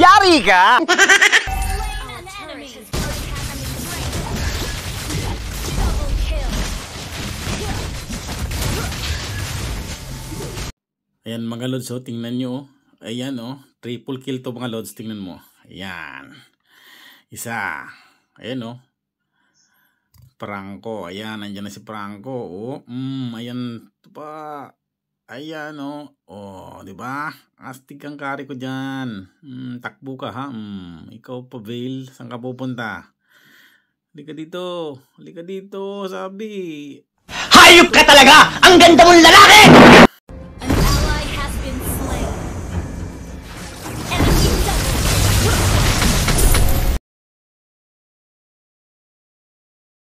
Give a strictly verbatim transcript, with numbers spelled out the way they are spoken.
Yari ka! Ayan mga lods, oh, tingnan nyo. Oh. Ayan, oh, triple kill to mga lods, tingnan mo. Ayan. Isa. Ayan, oh. Franco. Ayan, nandiyan na si Franco. Oh, mm, ayan. Ito pa. Ayan, oh. Oh, di ba? Astig ang kari ko dyan. Mm, takbo ka, ha? Mm, ikaw pa, Vale. Saan ka pupunta? Halika dito. Halika dito, sabi. Hayop ka talaga! Ang ganda mong lalaki!